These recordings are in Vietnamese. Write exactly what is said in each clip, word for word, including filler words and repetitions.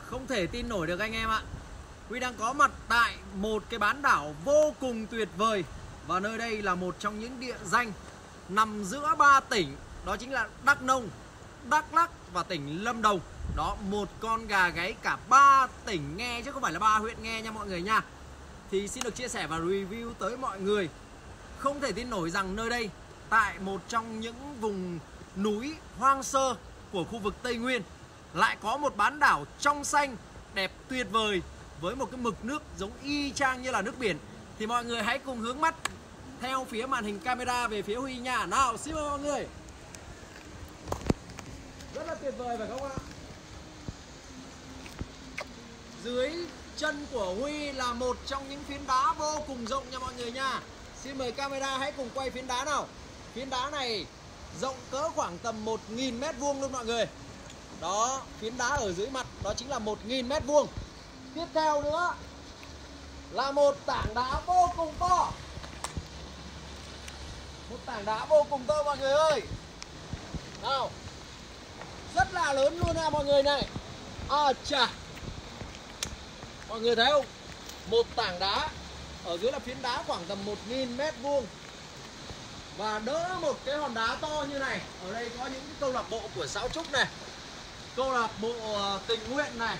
Không thể tin nổi được anh em ạ. Huy đang có mặt tại một cái bán đảo vô cùng tuyệt vời. Và nơi đây là một trong những địa danh nằm giữa ba tỉnh. Đó chính là Đắk Nông, Đắk Lắk và tỉnh Lâm Đồng. Đó, một con gà gáy cả ba tỉnh nghe chứ không phải là ba huyện nghe nha mọi người nha. Thì xin được chia sẻ và review tới mọi người. Không thể tin nổi rằng nơi đây, tại một trong những vùng núi hoang sơ của khu vực Tây Nguyên, lại có một bán đảo trong xanh, đẹp tuyệt vời với một cái mực nước giống y chang như là nước biển. Thì mọi người hãy cùng hướng mắt theo phía màn hình camera về phía Huy nha. Nào, xin mời mọi người. Rất là tuyệt vời phải không ạ? Dưới chân của Huy là một trong những phiến đá vô cùng rộng nha mọi người nha. Xin mời camera hãy cùng quay phiến đá nào. Phiến đá này rộng cỡ khoảng tầm một nghìn mét vuông luôn mọi người. Đó, phiến đá ở dưới mặt đó chính là một nghìn mét vuông. Tiếp theo nữa là một tảng đá vô cùng to. Một tảng đá vô cùng to mọi người ơi. Nào, rất là lớn luôn nha mọi người này. À chà, mọi người thấy không? Một tảng đá, ở dưới là phiến đá khoảng tầm một nghìn mét vuông. Và đỡ một cái hòn đá to như này. Ở đây có những cái câu lạc bộ của Sáo Trúc này, câu lạc bộ tình nguyện này.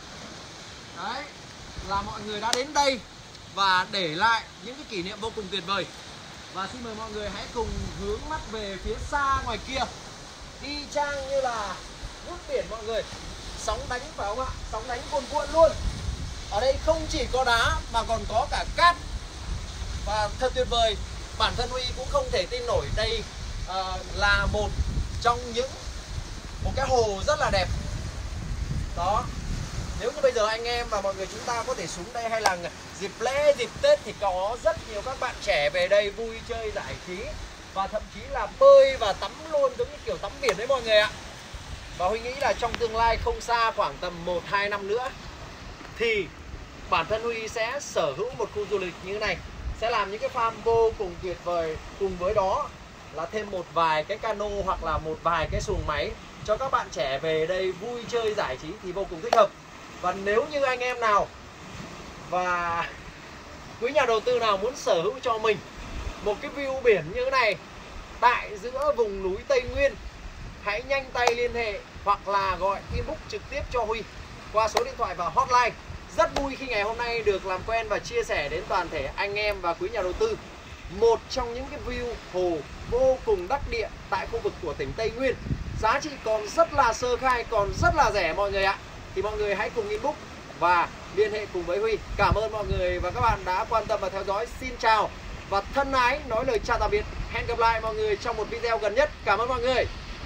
Đấy, là mọi người đã đến đây và để lại những cái kỷ niệm vô cùng tuyệt vời. Và xin mời mọi người hãy cùng hướng mắt về phía xa ngoài kia. Y chang như là nước biển mọi người. Sóng đánh phải không ạ? Sóng đánh cuồn cuộn luôn. Ở đây không chỉ có đá mà còn có cả cát. Và thật tuyệt vời. Bản thân Huy cũng không thể tin nổi đây uh, là một trong những một cái hồ rất là đẹp. Đó. Nếu như bây giờ anh em và mọi người chúng ta có thể xuống đây, hay là dịp lễ, dịp Tết thì có rất nhiều các bạn trẻ về đây vui chơi giải trí. Và thậm chí là bơi và tắm luôn, giống như kiểu tắm biển đấy mọi người ạ. Và Huy nghĩ là trong tương lai không xa, khoảng tầm một hai năm nữa, thì bản thân Huy sẽ sở hữu một khu du lịch như thế này. Sẽ làm những cái farm vô cùng tuyệt vời. Cùng với đó là thêm một vài cái cano hoặc là một vài cái xuồng máy cho các bạn trẻ về đây vui chơi giải trí thì vô cùng thích hợp. Và nếu như anh em nào và quý nhà đầu tư nào muốn sở hữu cho mình một cái view biển như thế này tại giữa vùng núi Tây Nguyên, hãy nhanh tay liên hệ hoặc là gọi inbox trực tiếp cho Huy qua số điện thoại và hotline. Rất vui khi ngày hôm nay được làm quen và chia sẻ đến toàn thể anh em và quý nhà đầu tư một trong những cái view hồ vô cùng đắc địa tại khu vực của tỉnh Tây Nguyên. Giá trị còn rất là sơ khai, còn rất là rẻ mọi người ạ. Thì mọi người hãy cùng inbox và liên hệ cùng với Huy. Cảm ơn mọi người và các bạn đã quan tâm và theo dõi. Xin chào và thân ái nói lời chào tạm biệt. Hẹn gặp lại mọi người trong một video gần nhất. Cảm ơn mọi người.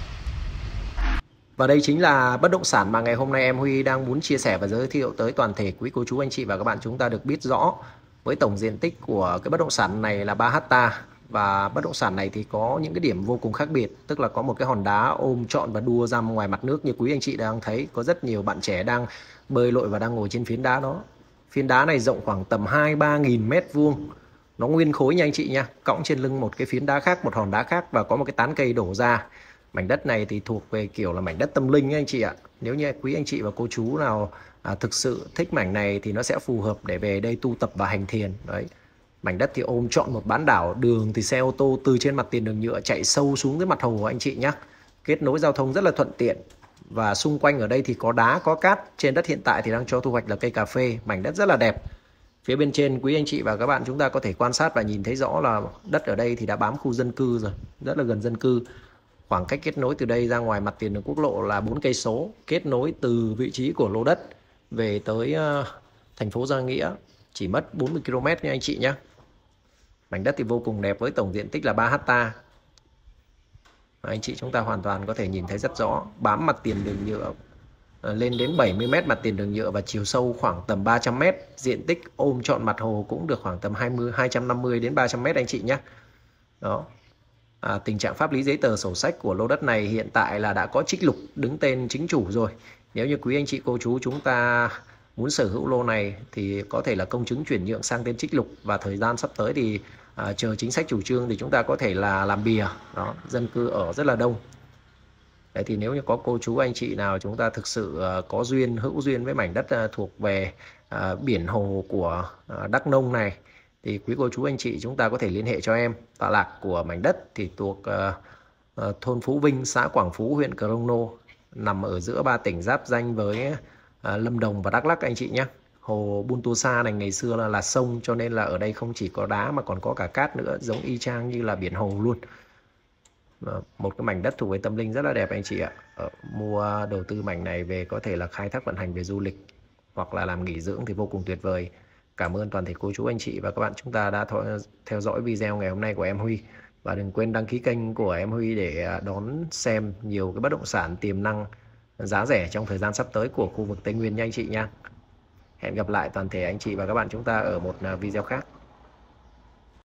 Và đây chính là bất động sản mà ngày hôm nay em Huy đang muốn chia sẻ và giới thiệu tới toàn thể quý cô chú anh chị và các bạn chúng ta được biết rõ. Với tổng diện tích của cái bất động sản này là ba héc ta. Và bất động sản này thì có những cái điểm vô cùng khác biệt. Tức là có một cái hòn đá ôm trọn và đua ra ngoài mặt nước như quý anh chị đang thấy. Có rất nhiều bạn trẻ đang bơi lội và đang ngồi trên phiến đá đó. Phiến đá này rộng khoảng tầm hai ba nghìn mét vuông. Nó nguyên khối nha anh chị nha. Cõng trên lưng một cái phiến đá khác, một hòn đá khác và có một cái tán cây đổ ra. Mảnh đất này thì thuộc về kiểu là mảnh đất tâm linh nha anh chị ạ. Nếu như quý anh chị và cô chú nào à, thực sự thích mảnh này thì nó sẽ phù hợp để về đây tu tập và hành thiền. Đấy. Mảnh đất thì ôm trọn một bán đảo, đường thì xe ô tô từ trên mặt tiền đường nhựa chạy sâu xuống tới mặt hồ anh chị nhé. Kết nối giao thông rất là thuận tiện. Và xung quanh ở đây thì có đá, có cát. Trên đất hiện tại thì đang cho thu hoạch là cây cà phê. Mảnh đất rất là đẹp. Phía bên trên quý anh chị và các bạn chúng ta có thể quan sát và nhìn thấy rõ là đất ở đây thì đã bám khu dân cư rồi. Rất là gần dân cư. Khoảng cách kết nối từ đây ra ngoài mặt tiền đường quốc lộ là bốn cây số. Kết nối từ vị trí của lô đất về tới uh, thành phố Gia Nghĩa chỉ mất bốn mươi ki lô mét nha anh chị nhé. Mảnh đất thì vô cùng đẹp với tổng diện tích là ba héc ta. Anh chị chúng ta hoàn toàn có thể nhìn thấy rất rõ. Bám mặt tiền đường nhựa lên đến bảy mươi mét mặt tiền đường nhựa và chiều sâu khoảng tầm ba trăm mét. Diện tích ôm trọn mặt hồ cũng được khoảng tầm hai mươi, hai trăm năm mươi đến ba trăm mét anh chị nhé. Đó. À, tình trạng pháp lý giấy tờ sổ sách của lô đất này hiện tại là đã có trích lục đứng tên chính chủ rồi. Nếu như quý anh chị cô chú chúng ta muốn sở hữu lô này thì có thể là công chứng chuyển nhượng sang tên trích lục. Và thời gian sắp tới thì à, chờ chính sách chủ trương thì chúng ta có thể là làm bìa. Đó, dân cư ở rất là đông. Đấy thì nếu như có cô chú anh chị nào chúng ta thực sự có duyên, hữu duyên với mảnh đất thuộc về biển hồ của Đắk Nông này thì quý cô chú anh chị chúng ta có thể liên hệ cho em. Tọa lạc của mảnh đất thì thuộc thôn Phú Vinh, xã Quảng Phú, huyện Crono, nằm ở giữa ba tỉnh giáp ranh với Lâm Đồng và Đắk Lắk anh chị nhé. Hồ Buôn Tua Sa này ngày xưa là, là sông, cho nên là ở đây không chỉ có đá mà còn có cả cát nữa, giống y chang như là biển hồ luôn. Một cái mảnh đất thuộc về tâm linh rất là đẹp anh chị ạ. Ở, mua đầu tư mảnh này về có thể là khai thác vận hành về du lịch hoặc là làm nghỉ dưỡng thì vô cùng tuyệt vời. Cảm ơn toàn thể cô chú anh chị và các bạn chúng ta đã theo dõi video ngày hôm nay của em Huy. Và đừng quên đăng ký kênh của em Huy để đón xem nhiều cái bất động sản tiềm năng giá rẻ trong thời gian sắp tới của khu vực Tây Nguyên nha anh chị nha. Hẹn gặp lại toàn thể anh chị và các bạn chúng ta ở một video khác.